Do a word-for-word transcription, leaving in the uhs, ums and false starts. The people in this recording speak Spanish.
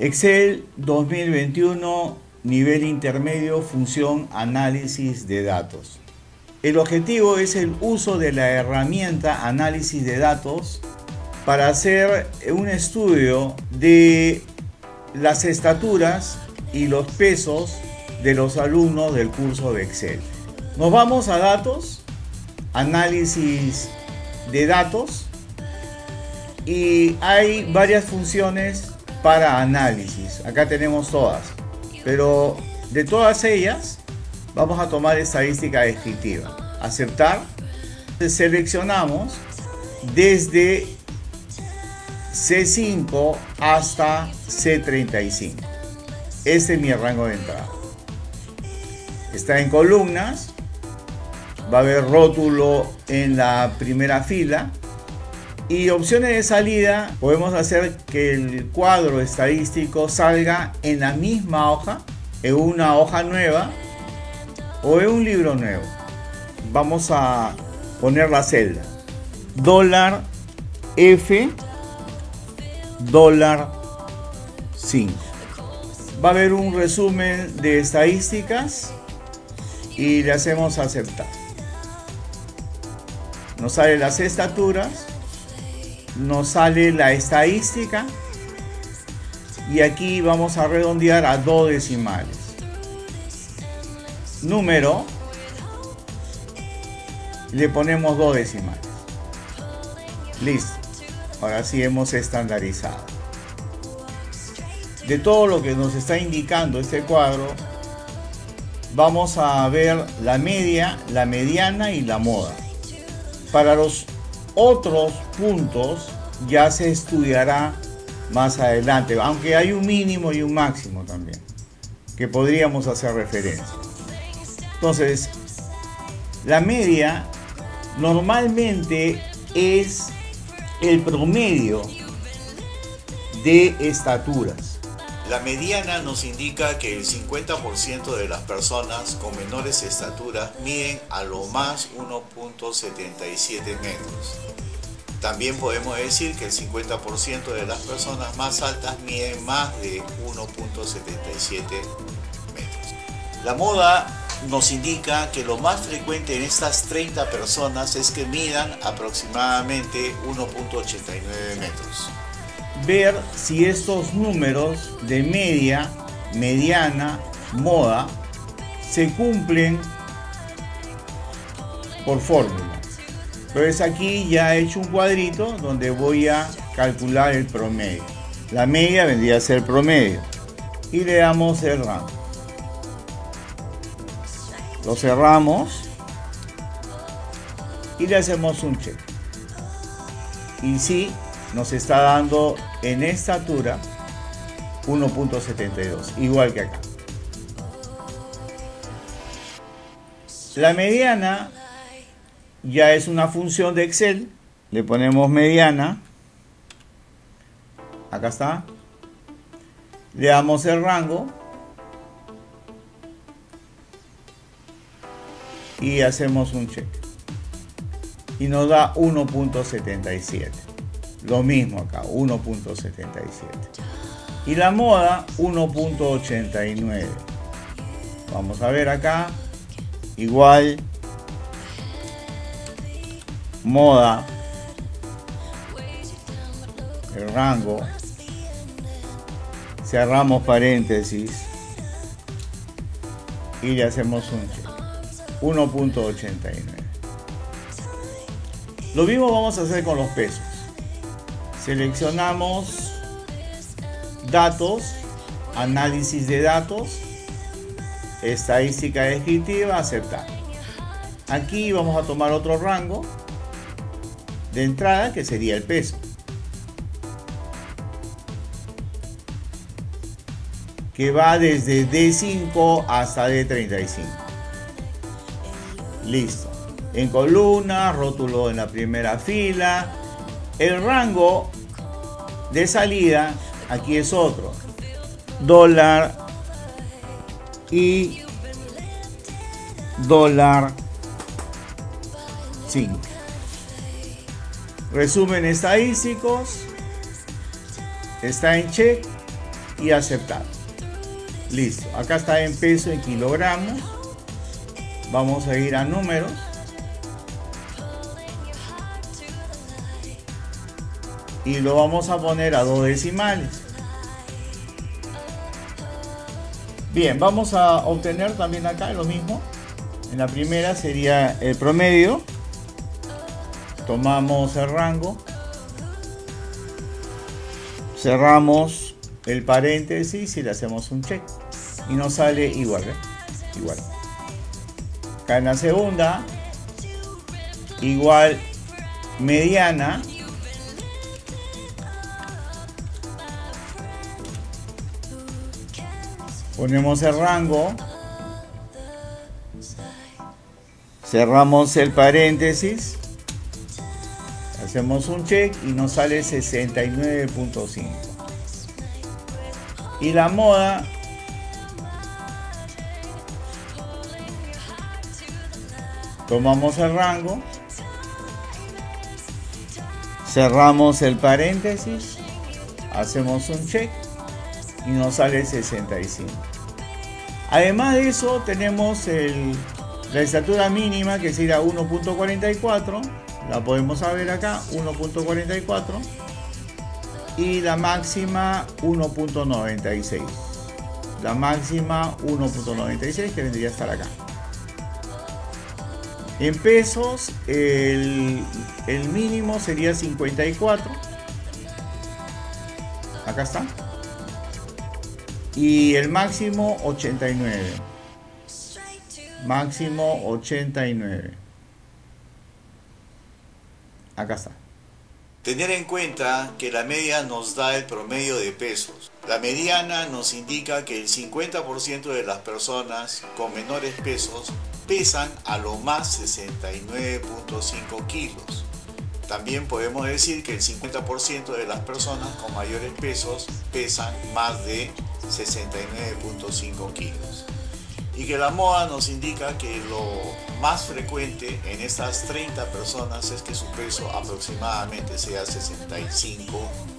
Excel dos mil veintiuno, nivel intermedio, función análisis de datos. El objetivo es el uso de la herramienta análisis de datos para hacer un estudio de las estaturas y los pesos de los alumnos del curso de Excel. Nos vamos a datos, análisis de datos, y hay varias funciones para análisis. Acá tenemos todas, pero de todas ellas vamos a tomar estadística descriptiva. Aceptar. Seleccionamos desde C cinco hasta C treinta y cinco. Este es mi rango de entrada. Está en columnas. Va a haber rótulo en la primera fila. Y opciones de salida, podemos hacer que el cuadro estadístico salga en la misma hoja, en una hoja nueva o en un libro nuevo. Vamos a poner la celda dólar F dólar cinco. Va a haber un resumen de estadísticas y le hacemos aceptar. Nos salen las estaturas, nos sale la estadística y aquí vamos a redondear a dos decimales. Número, le ponemos dos decimales. Listo. Ahora sí hemos estandarizado. De todo lo que nos está indicando este cuadro, vamos a ver la media, la mediana y la moda. Para los otros puntos ya se estudiará más adelante, aunque hay un mínimo y un máximo también, que podríamos hacer referencia. Entonces, la media normalmente es el promedio de estaturas. La mediana nos indica que el cincuenta por ciento de las personas con menores estaturas miden a lo más uno punto setenta y siete metros. También podemos decir que el cincuenta por ciento de las personas más altas miden más de uno punto setenta y siete metros. La moda nos indica que lo más frecuente en estas treinta personas es que midan aproximadamente uno punto ochenta y nueve metros. Ver si estos números de media, mediana, moda se cumplen por fórmula. Entonces aquí ya he hecho un cuadrito donde voy a calcular el promedio. La media vendría a ser el promedio y le damos el rango. Lo cerramos y le hacemos un check. Y sí, nos está dando en estatura uno punto setenta y dos, igual que acá. La mediana ya es una función de Excel. Le ponemos mediana. Acá está. Le damos el rango. Y hacemos un check. Y nos da uno punto setenta y siete. Lo mismo acá, uno punto setenta y siete. Y la moda, uno punto ochenta y nueve. Vamos a ver acá. Igual. Moda. El rango. Cerramos paréntesis. Y le hacemos un check. uno punto ochenta y nueve. Lo mismo vamos a hacer con los pesos. Seleccionamos datos, análisis de datos, estadística descriptiva, aceptar. Aquí vamos a tomar otro rango de entrada que sería el peso, que va desde D cinco hasta D treinta y cinco. Listo. En columna, rótulo en la primera fila. El rango de salida aquí es otro. Dólar y dólar cinco. Resumen estadísticos. Está en check. y aceptar. Listo, acá está en peso en kilogramos. Vamos a ir a números. Y lo vamos a poner a dos decimales. Bien, vamos a obtener también acá lo mismo. En la primera sería el promedio. Tomamos el rango. Cerramos el paréntesis y le hacemos un check. Y nos sale igual, ¿eh? Igual. Acá en la segunda, igual mediana. Ponemos el rango. Cerramos el paréntesis. Hacemos un check y nos sale sesenta y nueve punto cinco. Y la moda, tomamos el rango, cerramos el paréntesis, hacemos un check y nos sale sesenta y cinco. Además de eso tenemos el, la estatura mínima, que sería uno punto cuarenta y cuatro, la podemos ver acá, uno punto cuarenta y cuatro, y la máxima uno punto noventa y seis. La máxima uno punto noventa y seis, que vendría a estar acá. En pesos, el, el mínimo sería cincuenta y cuatro. Acá está. Y el máximo ochenta y nueve. Máximo ochenta y nueve. Acá está. Tener en cuenta que la media nos da el promedio de pesos. La mediana nos indica que el cincuenta por ciento de las personas con menores pesos pesan a lo más sesenta y nueve punto cinco kilos. También podemos decir que el cincuenta por ciento de las personas con mayores pesos pesan más de sesenta y nueve punto cinco kilos. Y que la moda nos indica que lo más frecuente en estas treinta personas es que su peso aproximadamente sea sesenta y cinco